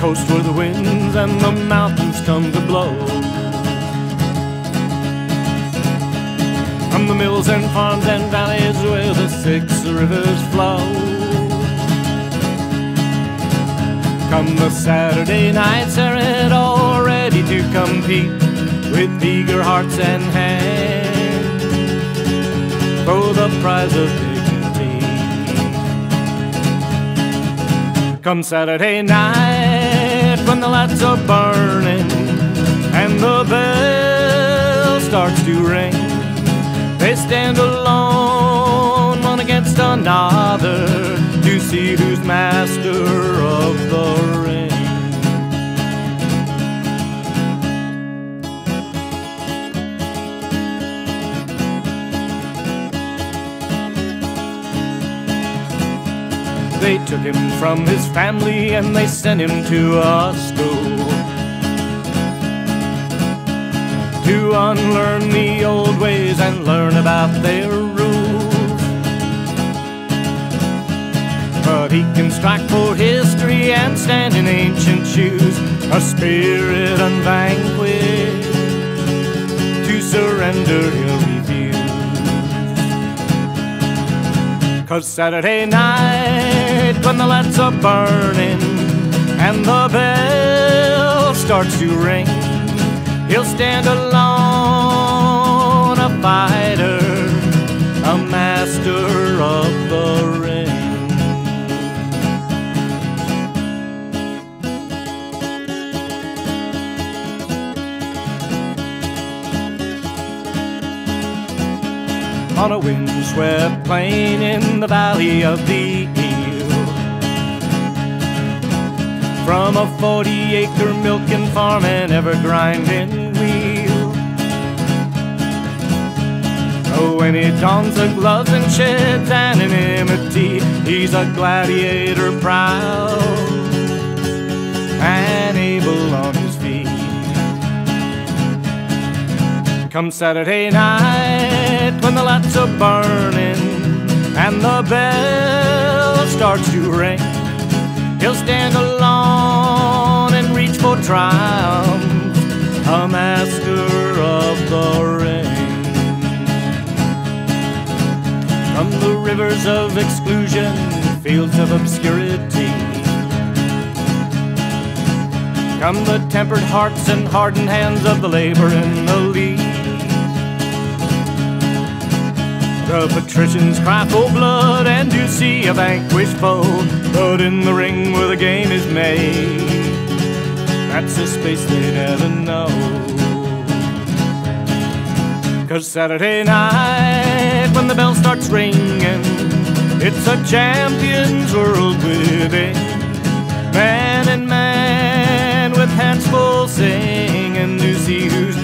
coast where the winds and the mountains come to blow. From the mills and farms and valleys where the 6 rivers flow. Come the Saturday night serenade, all ready to compete with eager hearts and hands for the prize of dignity. Come Saturday night when the lights are burning and the bell starts to ring, they stand alone, one against another, to see who's master of the ring. They took him from his family and they sent him to a school to unlearn the old ways and learn about their rules. But he can strike for history and stand in ancient shoes, a spirit unvanquished, to surrender he'll refuse. 'Cause Saturday night when the lights are burning and the bell starts to ring, he'll stand alone, a fighter, a master of the ring. On a windswept plain in the valley of the Eel, from a 40-acre milking farm and ever-grinding wheel. Oh, when he dons the gloves and sheds anonymity, he's a gladiator proud and able on his feet. Come Saturday night when the lights are burning and the bell starts to ring, he'll stand alone and reach for triumph, a master of the ring. From the rivers of exclusion, fields of obscurity, come the tempered hearts and hardened hands of the labor in the lead. The patricians cry for blood and you see a vanquished foe, but in the ring where the game is made, that's a space they never know. 'Cause Saturday night when the bell starts ringing, it's a champion's world within, man and man with hands full singing to see who's